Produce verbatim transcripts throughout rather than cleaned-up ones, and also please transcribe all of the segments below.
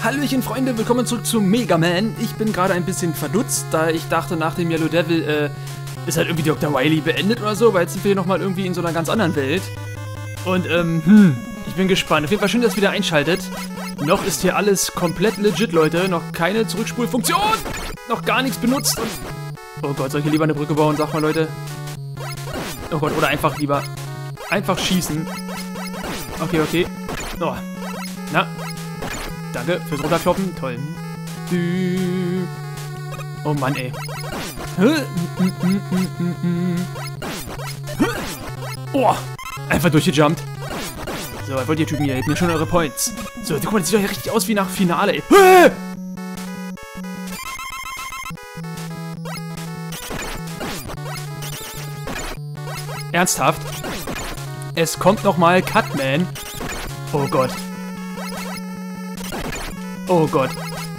Hallöchen Freunde, willkommen zurück zu Mega Man. Ich bin gerade ein bisschen verdutzt, da ich dachte, nach dem Yellow Devil äh, ist halt irgendwie Doktor Wily beendet oder so, weil jetzt sind wir hier nochmal irgendwie in so einer ganz anderen Welt. Und ähm, hm, ich bin gespannt. Auf jeden Fall schön, dass ihr wieder einschaltet. Noch ist hier alles komplett legit, Leute. Noch keine Zurückspulfunktion. Noch gar nichts benutzt. Und oh Gott, soll ich hier lieber eine Brücke bauen, sag mal, Leute. Oh Gott, oder einfach lieber einfach schießen. Okay, okay. Oh. Na. Danke fürs Runterkloppen. Toll. Oh Mann, ey. Oh. Einfach durchgejumpt. So, was wollt ihr Typen hier? Gebt mir schon eure Points. So, guck mal, das sieht doch hier richtig aus wie nach Finale, ey. Ernsthaft? Es kommt nochmal Cutman. Oh Gott. Oh Gott.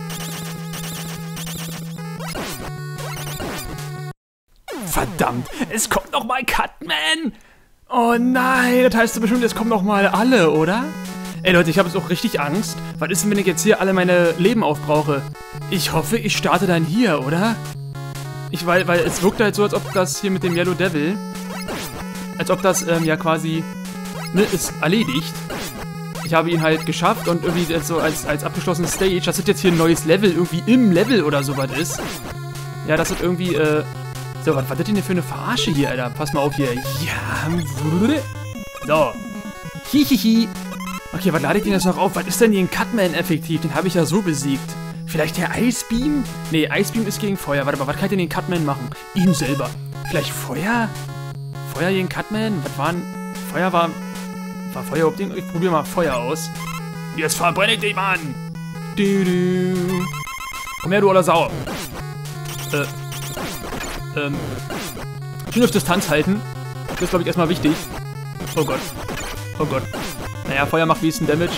Verdammt, es kommt nochmal Cutman. Oh nein, das heißt bestimmt, es kommen nochmal alle, oder? Ey Leute, ich habe jetzt auch richtig Angst. Was ist denn, wenn ich jetzt hier alle meine Leben aufbrauche? Ich hoffe, ich starte dann hier, oder? Ich, weil, weil es wirkt halt so, als ob das hier mit dem Yellow Devil, als ob das ähm, ja quasi, ne, ist erledigt. Ich habe ihn halt geschafft und irgendwie so als, als abgeschlossene Stage, dass das jetzt hier ein neues Level irgendwie im Level oder sowas ist. Ja, das ist irgendwie, äh... So, was war das denn für eine Verarsche hier, Alter? Pass mal auf hier. Ja. So. Hihihi. Okay, was lade ich denn jetzt noch auf? Was ist denn hier ein Cutman effektiv? Den habe ich ja so besiegt. Vielleicht der Ice Beam? Nee, Ice Beam ist gegen Feuer. Warte mal, was kann ich denn den Cutman machen? Ihn selber. Vielleicht Feuer? Feuer gegen Cutman? Was war ein... Feuer war... War Feuer auf den... Ich probiere mal Feuer aus. Jetzt verbrenne ich dich, Mann! Du, du. Komm her, du oder Sau. Äh... Ähm, schön auf Distanz halten. Das ist, glaube ich, erstmal wichtig. Oh Gott. Oh Gott. Naja, Feuer macht wenigstens Damage.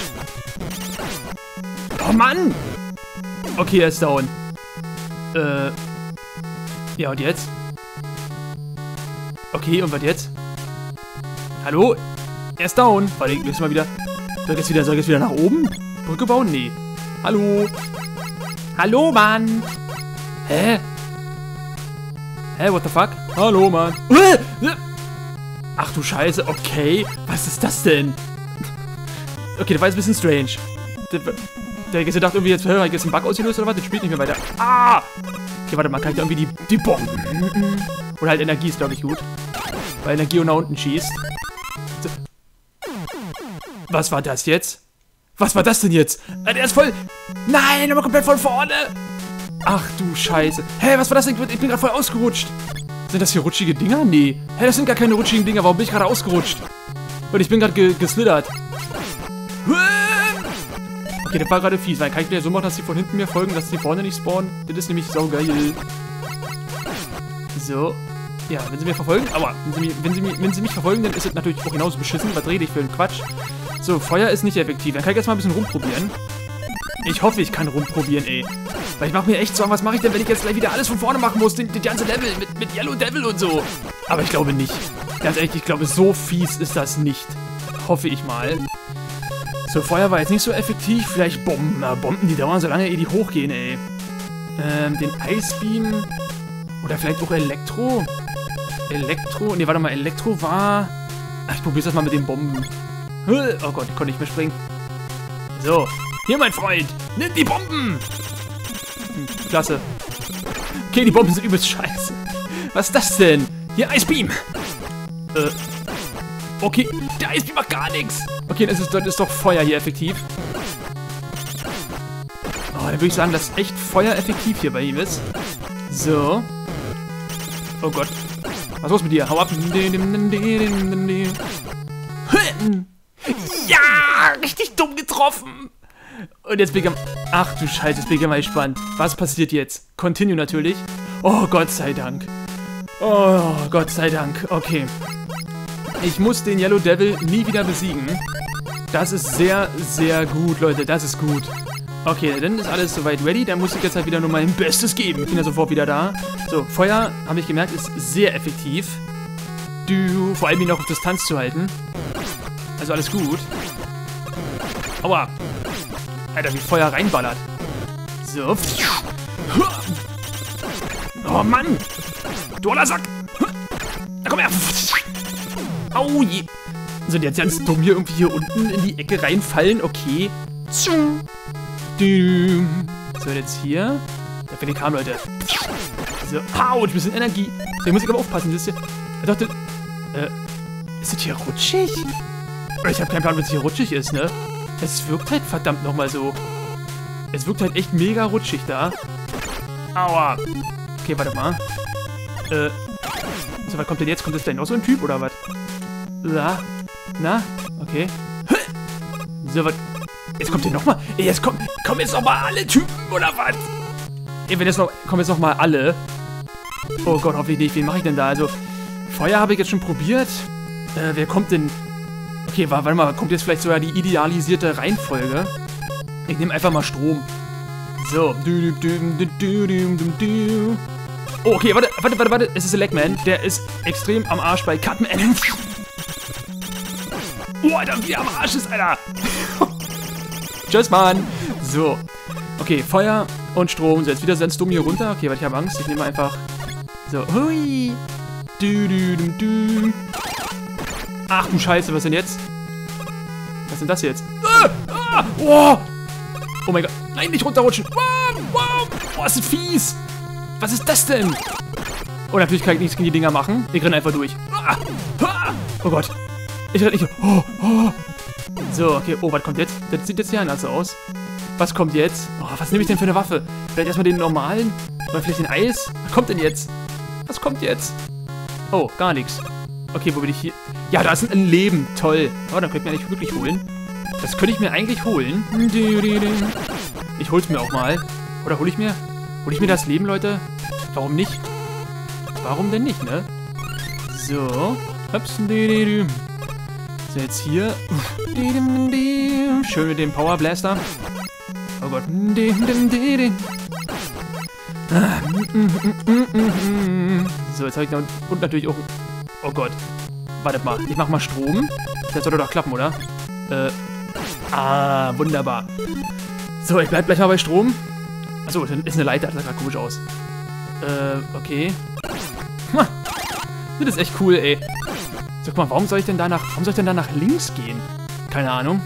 Oh Mann! Okay, er ist down. Äh. Ja, und jetzt? Okay, und was jetzt? Hallo? Er ist down. Warte, ich muss mal wieder. Soll ich jetzt wieder, soll ich jetzt wieder nach oben? Brücke bauen? Nee. Hallo? Hallo, Mann! Hä? Hä, what the fuck? Hallo, Mann. Ach du Scheiße, okay. Was ist das denn? Okay, das war jetzt ein bisschen strange. Der, der jetzt gedacht, irgendwie jetzt, hör, ich jetzt einen Bug ausgelöst oder was? Das spielt nicht mehr weiter. Ah! Okay, warte mal, kann ich da irgendwie die, die Bomben? Oder halt Energie ist, glaube ich, gut. Weil Energie nach unten schießt. Was war das jetzt? Was war das denn jetzt? Der ist voll... Nein, aber komplett von vorne! Ach du Scheiße. Hä, was war das denn? Ich bin gerade voll ausgerutscht. Sind das hier rutschige Dinger? Nee. Hä, das sind gar keine rutschigen Dinger. Warum bin ich gerade ausgerutscht? Und ich bin gerade ge geslittert. Okay, das war gerade fies. Weil kann ich mir so machen, dass sie von hinten mir folgen, dass sie vorne nicht spawnen? Das ist nämlich saugeil. So. Ja, wenn sie mir verfolgen. Aber wenn sie, mich, wenn, sie mich, wenn sie mich verfolgen, dann ist es natürlich auch genauso beschissen. Was rede ich für einen Quatsch? So, Feuer ist nicht effektiv. Dann kann ich jetzt mal ein bisschen rumprobieren. Ich hoffe, ich kann rumprobieren, ey. Weil ich mache mir echt Sorgen, was mache ich denn, wenn ich jetzt gleich wieder alles von vorne machen muss, den, den ganze Level mit, mit Yellow Devil und so. Aber ich glaube nicht. Ganz ehrlich, ich glaube, so fies ist das nicht. Hoffe ich mal. So, Feuer war jetzt nicht so effektiv. Vielleicht Bomben. Na, Bomben, die dauern so lange, ehe die hochgehen, ey. Ähm, den Ice Beam. Oder vielleicht auch Elektro. Elektro. Ne, warte mal, Elektro war... Ach, ich probiere das mal mit den Bomben. Oh Gott, ich konnte nicht mehr springen. So. Hier, mein Freund. Nimm die Bomben. Hm, klasse. Okay, die Bomben sind übelst scheiße. Was ist das denn? Hier, Ice Beam. Äh. Okay, der Ice Beam macht gar nichts. Okay, das ist, das ist doch Feuer hier effektiv. Oh, dann würde ich sagen, dass echt Feuer effektiv hier bei ihm ist. So. Oh Gott. Was ist los mit dir? Hau ab. Ja, richtig dumm getroffen. Und jetzt bin ich am... Ach du Scheiße, jetzt bin ich mal gespannt. Was passiert jetzt? Continue natürlich. Oh, Gott sei Dank. Oh, Gott sei Dank. Okay. Ich muss den Yellow Devil nie wieder besiegen. Das ist sehr, sehr gut, Leute. Das ist gut. Okay, dann ist alles soweit ready. Dann muss ich jetzt halt wieder nur mein Bestes geben. Ich bin ja sofort wieder da. So, Feuer, habe ich gemerkt, ist sehr effektiv. Du, vor allem ihn auch auf Distanz zu halten. Also alles gut. Aua. Alter, wie Feuer reinballert. So. Oh Mann. Du oller Sack. Na komm her. Au je. So, jetzt ganz dumm hier irgendwie hier unten in die Ecke reinfallen. Okay. So, jetzt hier. Da fällt den Kram, Leute. So, autsch, ein bisschen Energie. So, hier muss ich aber aufpassen. Das ist hier. Ich dachte, äh, ist das hier rutschig? Ich habe keinen Plan, wenn es hier rutschig ist, ne? Es wirkt halt verdammt nochmal so. Es wirkt halt echt mega rutschig da. Aua. Okay, warte mal. Äh. So, was kommt denn jetzt? Kommt das gleich noch so ein Typ oder was? Na? Na? Okay. So, was? Jetzt kommt hier nochmal. Ey, jetzt kommen, kommen jetzt nochmal alle Typen oder was? Ey, wenn jetzt noch. Kommen jetzt nochmal alle. Oh Gott, hoffentlich nicht. Wen mache ich denn da? Also, Feuer habe ich jetzt schon probiert. Äh, wer kommt denn? Okay, warte mal, kommt jetzt vielleicht sogar die idealisierte Reihenfolge? Ich nehme einfach mal Strom. So. Oh, okay, warte, warte, warte, warte. Es ist Elecman. Der ist extrem am Arsch bei Cutman. Oh, Alter, wie er am Arsch ist, Alter. Tschüss, Mann. So. Okay, Feuer und Strom. So, jetzt wieder ganz dumm hier runter. Okay, weil ich habe Angst. Ich nehme einfach... So. Hui. Du, du, du, du. Ach du Scheiße, was denn jetzt? Was ist denn das jetzt? Ah, ah, oh. Oh mein Gott. Nein, nicht runterrutschen. Wow, wow. Oh, ist das fies. Was ist das denn? Oh, natürlich kann ich nichts gegen die Dinger machen. Ich renne einfach durch. Ah, ah. Oh Gott. Ich renne nicht. Oh, oh. So, okay. Oh, was kommt jetzt? Das sieht jetzt hier anders aus. Was kommt jetzt? Oh, was nehme ich denn für eine Waffe? Vielleicht erstmal den normalen? Oder vielleicht den Eis? Was kommt denn jetzt? Was kommt jetzt? Oh, gar nichts. Okay, wo bin ich hier? Ja, da ist ein Leben. Toll. Oh, dann könnte ich mir eigentlich wirklich holen. Das könnte ich mir eigentlich holen. Ich hol's mir auch mal. Oder hole ich mir... Hole ich mir das Leben, Leute? Warum nicht? Warum denn nicht, ne? So. Ups. So, jetzt hier. Schön mit dem Power Blaster. Oh Gott. So, jetzt habe ich noch... Und natürlich auch... Oh Gott. Wartet mal. Ich mach mal Strom. Das sollte doch klappen, oder? Äh. Ah, wunderbar. So, ich bleib gleich mal bei Strom. Achso, dann ist eine Leiter. Das sah gerade komisch aus. Äh, okay. Ha, das ist echt cool, ey. Sag mal, warum soll ich denn da nach... Warum soll ich denn da nach links gehen? Keine Ahnung.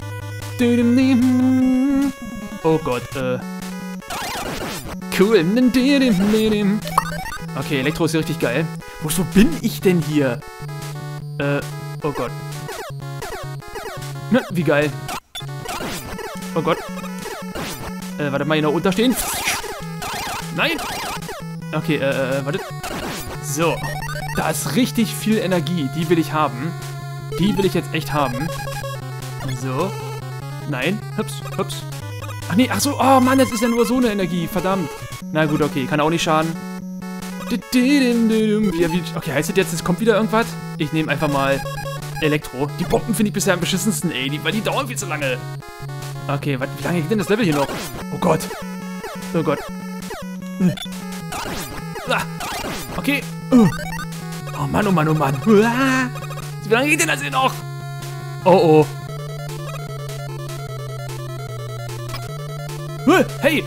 Oh Gott, äh. Cool. Okay, Elektro ist hier richtig geil. Wozu bin ich denn hier? Äh, oh Gott. Na, wie geil. Oh Gott. Äh, warte mal, hier noch unterstehen. Nein! Okay, äh, äh, warte. So. Da ist richtig viel Energie. Die will ich haben. Die will ich jetzt echt haben. So. Nein. Hups, hups. Ach nee, ach so. Oh Mann, jetzt ist ja nur so eine Energie. Verdammt. Na gut, okay. Kann auch nicht schaden. Okay, heißt das jetzt, es kommt wieder irgendwas? Ich nehme einfach mal Elektro. Die Bomben finde ich bisher am beschissensten, ey. Die, weil die dauern viel zu lange. Okay, wat, wie lange geht denn das Level hier noch? Oh Gott. Oh Gott. Ah, okay. Oh Mann, oh Mann, oh Mann. Wie lange geht denn das hier noch? Oh, oh. Hey!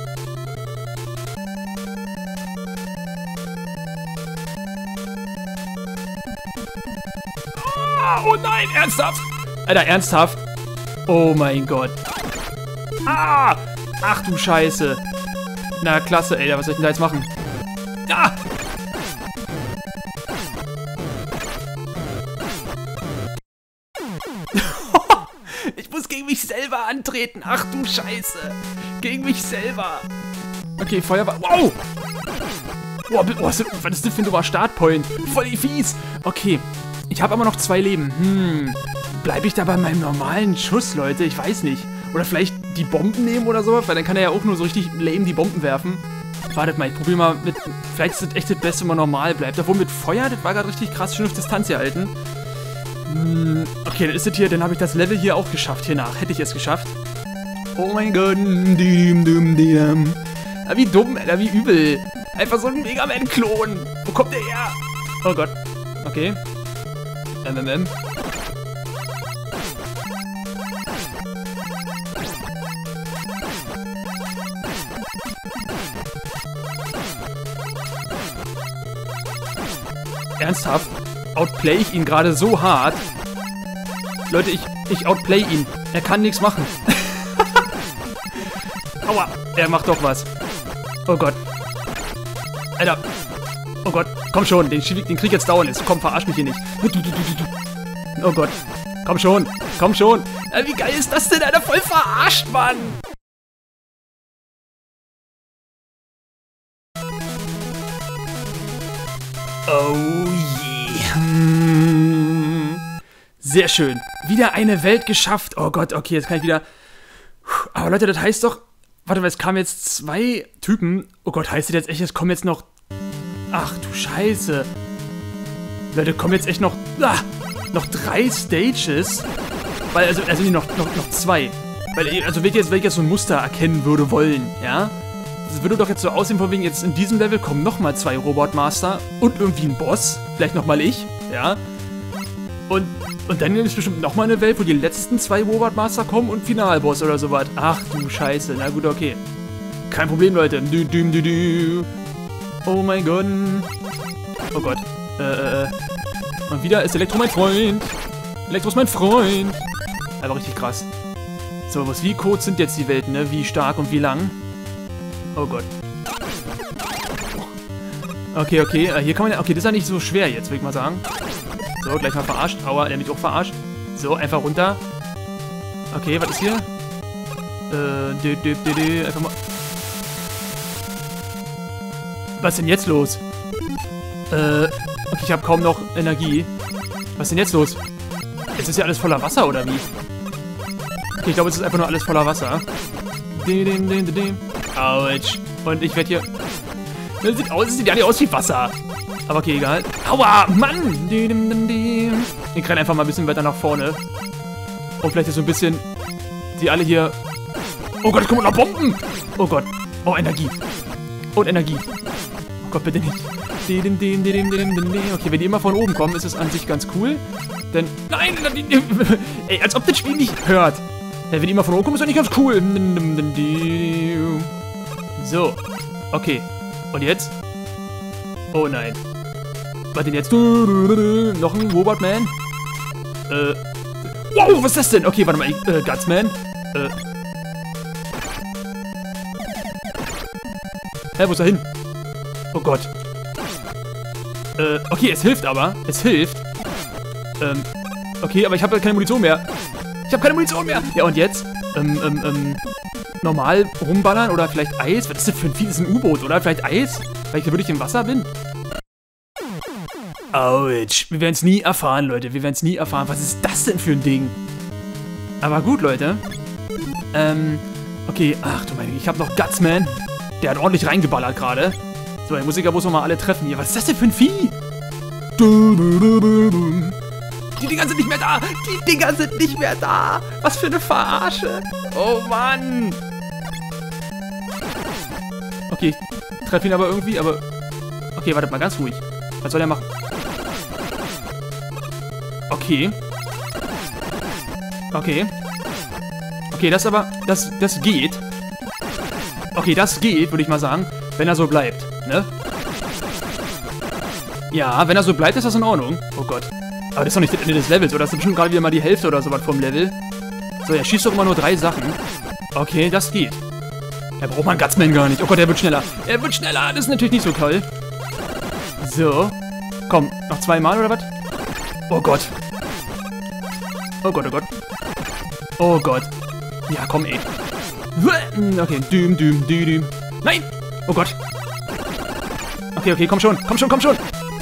Oh nein, ernsthaft? Alter, ernsthaft? Oh mein Gott. Ah! Ach du Scheiße. Na, klasse, ey. Was soll ich denn da jetzt machen? Ah! Ich muss gegen mich selber antreten. Ach du Scheiße. Gegen mich selber. Okay, Feuerwehr. Wow! Boah, was ist das denn für ein dummer Startpoint? Voll fies. Okay. Ich habe aber noch zwei Leben. Hm. Bleibe ich da bei meinem normalen Schuss, Leute? Ich weiß nicht. Oder vielleicht die Bomben nehmen oder so? Weil dann kann er ja auch nur so richtig lame die Bomben werfen. Wartet mal, ich probiere mal mit... Vielleicht ist das echt das Beste, wenn man normal bleibt. Obwohl mit Feuer, das war gerade richtig krass, schön auf Distanz hier halten. Hm. Okay, dann ist das hier, dann habe ich das Level hier auch geschafft. Hiernach hätte ich es geschafft. Oh mein Gott. Ah, wie dumm, Alter, wie übel. Einfach so ein Mega Man-Klon. Wo kommt der her? Oh Gott. Okay. M M M. Ernsthaft? Outplay ich ihn gerade so hart? Leute, ich, ich outplay ihn. Er kann nichts machen. Aua, er macht doch was. Oh Gott. Alter. Oh Gott, komm schon, den, den krieg ich jetzt dauernd. Jetzt, komm, verarsch mich hier nicht. Oh Gott, komm schon, komm schon. Äh, wie geil ist das denn, Alter? Voll verarscht, Mann. Oh je. Hm. Sehr schön. Wieder eine Welt geschafft. Oh Gott, okay, jetzt kann ich wieder... Aber Leute, das heißt doch... Warte mal, es kamen jetzt zwei Typen. Oh Gott, heißt das jetzt echt, es kommen jetzt noch... Ach du Scheiße. Leute, kommen jetzt echt noch... Ah, noch drei Stages. Weil, also, also nee, noch, noch, noch zwei. Weil, also, wenn ich jetzt, wenn ich jetzt so ein Muster erkennen würde wollen, ja? Das würde doch jetzt so aussehen, von wegen, jetzt in diesem Level kommen nochmal zwei Robotmaster und irgendwie ein Boss. Vielleicht nochmal ich, ja? Und, und dann ist bestimmt nochmal eine Welt, wo die letzten zwei Robotmaster kommen und Finalboss oder sowas. Ach du Scheiße, na gut, okay. Kein Problem, Leute. Du, du, du, du. Oh mein Gott. Oh Gott. Äh, äh. Und wieder ist Elektro mein Freund. Elektro ist mein Freund. Aber richtig krass. So, was, wie kurz sind jetzt die Welten, ne? Wie stark und wie lang? Oh Gott. Okay, okay. Äh, hier kann man ja... Okay, das ist ja nicht so schwer jetzt, würde ich mal sagen. So, gleich mal verarscht. Aua, der hat mich auch verarscht. So, einfach runter. Okay, was ist hier? Äh, dü, dü, dü, dü. Einfach mal... Was ist denn jetzt los? Äh, okay, ich habe kaum noch Energie. Was ist denn jetzt los? Jetzt ist ja alles voller Wasser, oder wie? Okay, ich glaube, es ist einfach nur alles voller Wasser. Autsch. Und ich werde hier... Das sieht aus, das sieht ja nicht aus wie Wasser. Aber okay, egal. Aua, Mann! Ich renne einfach mal ein bisschen weiter nach vorne. Und vielleicht ist so ein bisschen... Die alle hier... Oh Gott, es kommen noch Bomben! Oh Gott. Oh, Energie. Und Energie. Oh Gott, bitte nicht. Okay, wenn die immer von oben kommen, ist es an sich ganz cool. Denn... Nein! Ey, als ob das Spiel nicht hört. Wenn die immer von oben kommen, ist das nicht ganz cool. So. Okay. Und jetzt? Oh nein. Was denn jetzt? Noch ein Robotman? Äh. Wow, was ist das denn? Okay, warte mal. Äh, Gutsman? Äh. Hä, wo ist er hin? Oh Gott. Äh, okay, es hilft aber. Es hilft. Ähm. Okay, aber ich habe keine Munition mehr. Ich habe keine Munition mehr. Ja, und jetzt? Ähm, ähm, ähm. Normal rumballern oder vielleicht Eis? Was ist das für ein Vieh? Das ist ein U-Boot, oder? Vielleicht Eis? Weil ich da wirklich im Wasser bin? Autsch. Wir werden es nie erfahren, Leute. Wir werden es nie erfahren. Was ist das denn für ein Ding? Aber gut, Leute. Ähm, okay. Ach du meine, ich habe noch Gutsman. Der hat ordentlich reingeballert gerade. So, der Musiker muss noch mal alle treffen hier. Was ist das denn für ein Vieh? Die Dinger sind nicht mehr da. Die Dinger sind nicht mehr da. Was für eine Verarsche. Oh, Mann. Okay, ich treffe ihn aber irgendwie, aber... Okay, wartet mal, ganz ruhig. Was soll er machen? Okay. Okay. Okay, das aber... Das, das geht. Okay, das geht, würde ich mal sagen. Wenn er so bleibt, ne? Ja, wenn er so bleibt, ist das in Ordnung. Oh Gott. Aber das ist doch nicht das Ende des Levels, oder? Das ist bestimmt gerade wieder mal die Hälfte oder sowas vom Level. So, er schießt doch immer nur drei Sachen. Okay, das geht. Da braucht man Gutsman gar nicht. Oh Gott, er wird schneller. Er wird schneller. Das ist natürlich nicht so toll. So. Komm, noch zweimal oder was? Oh Gott. Oh Gott, oh Gott. Oh Gott. Ja, komm, ey. Okay, düm, düm, düm, düm. Nein! Oh Gott. Okay, okay, komm schon. Komm schon, komm schon.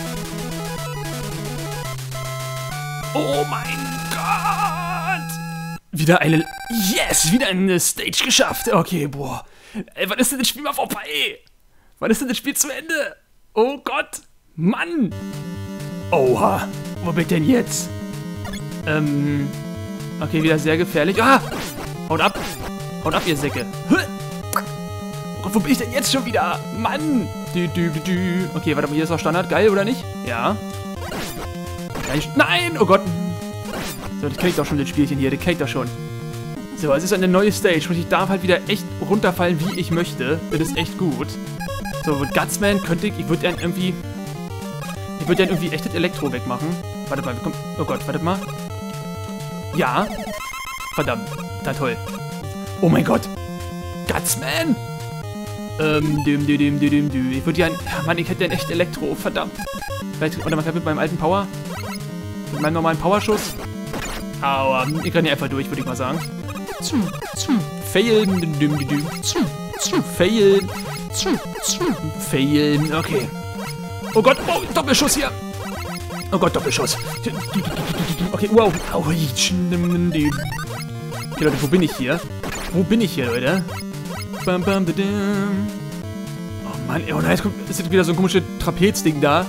Oh mein Gott! Wieder eine... Yes! Wieder eine Stage geschafft. Okay, boah. Ey, wann ist denn das Spiel mal vorbei? Wann ist denn das Spiel zu Ende? Oh Gott! Mann! Oha! Wo bin ich denn jetzt? Ähm... Okay, wieder sehr gefährlich. Ah! Haut ab! Haut ab, ihr Säcke! Oh Gott, wo bin ich denn jetzt schon wieder? Mann! Dü, dü, dü, dü. Okay, warte mal, hier ist auch Standard. Geil, oder nicht? Ja. Nein! Oh Gott! So, das kenne ich doch schon, das Spielchen hier. Das kenne ich doch schon. So, es ist eine neue Stage und ich darf halt wieder echt runterfallen, wie ich möchte. Das ist echt gut. So, Gutsman könnte ich... Ich würde irgendwie... Ich Ich würde ja irgendwie echtes Elektro wegmachen. Warte mal, komm. Oh Gott, warte mal. Ja. Verdammt. Na toll. Oh mein Gott. Gutsman. Ähm, düm, düm, düm, düm, düm. Ich würde ja... Ja, Mann, ich hätte ja echt Elektro. Verdammt. Vielleicht... Warte mal, mit meinem alten Power. Mit meinem normalen Powerschuss. Aua. Ich renne hier einfach durch, würde ich mal sagen. Zum, zum. Failen. Düm, düm, düm. Zum, zum. Failen. Zum, zum. Failen. Okay. Oh Gott. Oh, Doppelschuss hier. Oh Gott, Doppelschuss. Okay, wow. Okay, Leute, wo bin ich hier? Wo bin ich hier, Leute? Bam, bam, da, dam. Oh Mann, oh nein, jetzt kommt, ist wieder so ein komisches Trapezding da.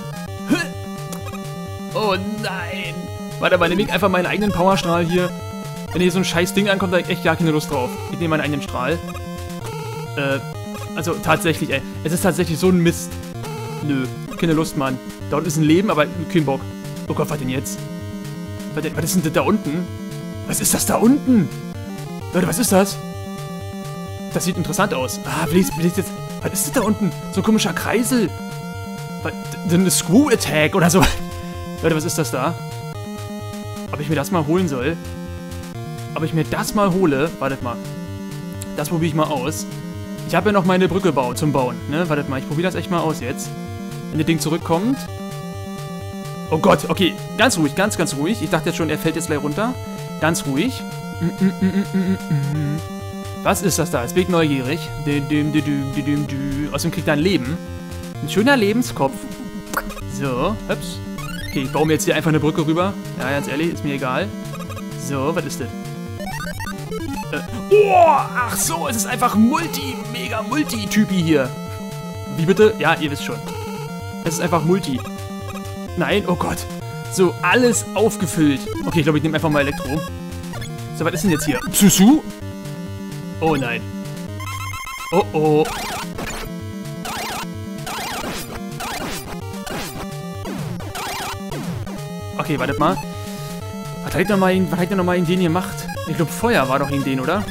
Oh nein. Warte mal, nehme ich einfach meinen eigenen Powerstrahl hier. Wenn hier so ein scheiß Ding ankommt, da hab ich echt gar keine Lust drauf. Ich nehme meinen eigenen Strahl. Äh, also tatsächlich, ey. Es ist tatsächlich so ein Mist. Nö, keine Lust, Mann. Da unten ist ein Leben, aber kein Bock. Oh Gott, was denn jetzt? Was, was ist denn das da unten? Was ist das da unten? Leute, was ist das? Das sieht interessant aus. Ah, will ich, will ich jetzt... Was ist das da unten? So ein komischer Kreisel. Was, eine Screw Attack oder so. Leute, was ist das da? Ob ich mir das mal holen soll? Ob ich mir das mal hole? Wartet mal. Das probiere ich mal aus. Ich habe ja noch meine Brücke bau zum Bauen. Ne? Wartet mal, ich probiere das echt mal aus jetzt. Wenn das Ding zurückkommt. Oh Gott, okay. Ganz ruhig, ganz, ganz ruhig. Ich dachte jetzt schon, er fällt jetzt gleich runter. Ganz ruhig. Mm, mm, mm, mm, mm. Was ist das da? Jetzt bin ich neugierig. Außerdem kriegt er ein Leben. Ein schöner Lebenskopf. So, ups. Okay, ich baue mir jetzt hier einfach eine Brücke rüber. Ja, ganz ehrlich, ist mir egal. So, was ist das? Äh, oh, ach so, es ist einfach Multi, mega Multi-Typi hier. Wie bitte? Ja, ihr wisst schon. Es ist einfach Multi. Nein, oh Gott. So, alles aufgefüllt. Okay, ich glaube, ich nehme einfach mal Elektro. So, was ist denn jetzt hier? Susu? Oh nein. Oh oh. Okay, wartet mal. Was hat er nochmal in, was hat er nochmal in den gemacht? Ich glaube, Feuer war doch in den, oder?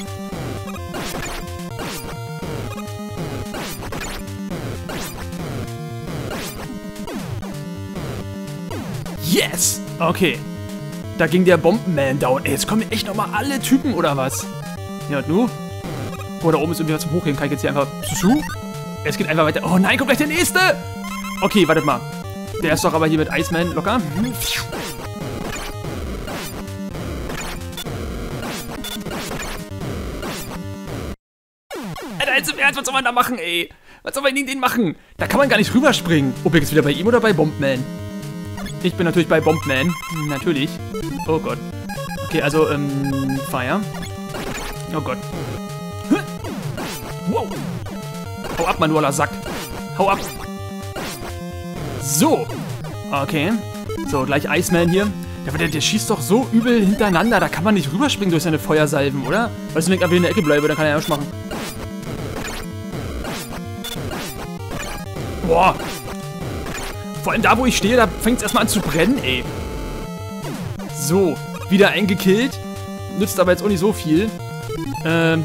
Yes! Okay. Da ging der Bombenman down. Ey, jetzt kommen echt nochmal alle Typen, oder was? Ja, und nu? Oh, da oben ist irgendwie was zum Hochgehen. Kann ich jetzt hier einfach... Susu? Es geht einfach weiter. Oh nein, kommt gleich der nächste! Okay, wartet mal. Der ist doch aber hier mit Iceman locker. Alter, jetzt im Ernst, was soll man da machen, ey? Was soll man gegen den machen? Da kann man gar nicht rüberspringen. Ob ich jetzt wieder bei ihm oder bei Bombman? Ich bin natürlich bei Bombman. Natürlich. Oh Gott. Okay, also, ähm, Fire. Oh Gott. Wow. Hau ab, manueller Sack. Hau ab. So. Okay. So, gleich Iceman hier. Der, der, der schießt doch so übel hintereinander. Da kann man nicht rüberspringen durch seine Feuersalven, oder? Weißt du, wenn ich einfach in der Ecke bleibe, dann kann er ja auch machen. Boah. Vor allem da, wo ich stehe, da fängt es erstmal an zu brennen, ey. So. Wieder eingekillt. Nützt aber jetzt auch nicht so viel. Ähm.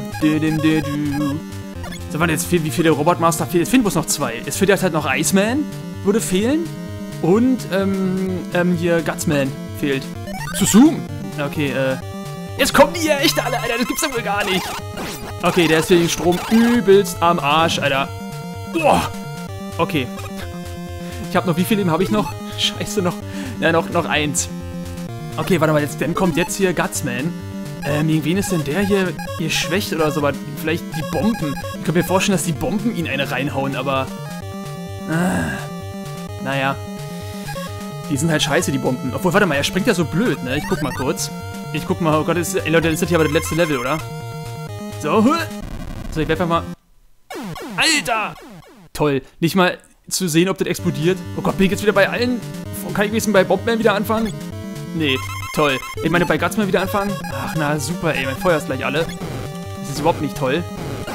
So, warte, jetzt fehlt, wie viele Robotmaster fehlen? Es fehlen bloß noch zwei. Es fehlt jetzt halt noch Iceman. Würde fehlen. Und, ähm, ähm, hier Gutsman fehlt. Susu. Okay, äh. Jetzt kommen die hier echt alle, Alter. Das gibt's ja wohl gar nicht. Okay, der ist hier den Strom übelst am Arsch, Alter. Boah. Okay. Ich habe noch, wie viel Leben habe ich noch? Scheiße, noch. Ja, noch, noch eins. Okay, warte mal, jetzt, dann kommt jetzt hier Gutsman. Ähm, gegen wen ist denn der hier geschwächt oder so? Vielleicht die Bomben. Ich kann mir vorstellen, dass die Bomben ihn eine reinhauen, aber... Ah, naja. Die sind halt scheiße, die Bomben. Obwohl, warte mal, er springt ja so blöd, ne? Ich guck mal kurz. Ich guck mal, oh Gott, ist, ey Leute, das ist hier aber das letzte Level, oder? So, so, ich werf einfach mal... Alter! Toll. Nicht mal zu sehen, ob das explodiert. Oh Gott, bin ich jetzt wieder bei allen... Kann ich ein bisschen bei Bombman wieder anfangen? Nee, toll. Ich meine, bei Gutsman wieder anfangen? Ach, na super, ey. Mein Feuer ist gleich alle. Das ist überhaupt nicht toll.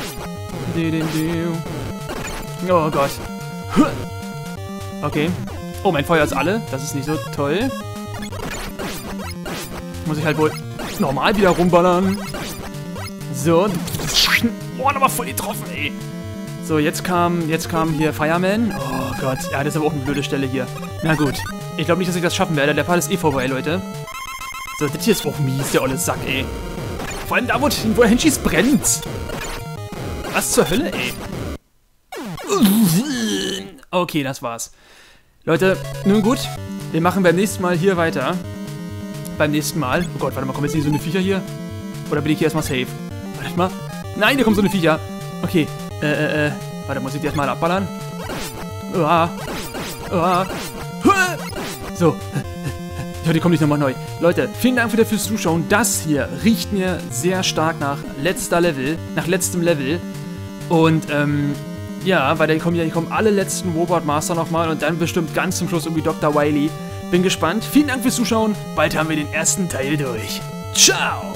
Oh Gott. Okay. Oh, mein Feuer ist alle. Das ist nicht so toll. Muss ich halt wohl normal wieder rumballern. So. Oh, nochmal voll getroffen, ey. So, jetzt kam, jetzt kam hier Fireman. Oh Gott. Ja, das ist aber auch eine blöde Stelle hier. Na gut. Ich glaube nicht, dass ich das schaffen werde. Der Part ist eh vorbei, Leute. So, das hier ist auch mies, der olle Sack, ey. Vor allem da, wo, wo er hinschießt, brennt. Was zur Hölle, ey? Okay, das war's. Leute, nun gut. Wir machen beim nächsten Mal hier weiter. Beim nächsten Mal. Oh Gott, warte mal, kommen jetzt nicht so eine Viecher hier? Oder bin ich hier erstmal safe? Warte mal. Nein, da kommen so eine Viecher. Okay, äh, äh, äh. Warte, muss ich die erstmal abballern? Uah. Uah. So. Ich hoffe, die kommen nicht nochmal neu. Leute, vielen Dank wieder fürs Zuschauen. Das hier riecht mir sehr stark nach letzter Level. Nach letztem Level. Und, ähm... ja, weil da kommen ja die kommen alle letzten Robot Master nochmal und dann bestimmt ganz zum Schluss irgendwie Doktor Wily. Bin gespannt. Vielen Dank fürs Zuschauen. Bald haben wir den ersten Teil durch. Ciao!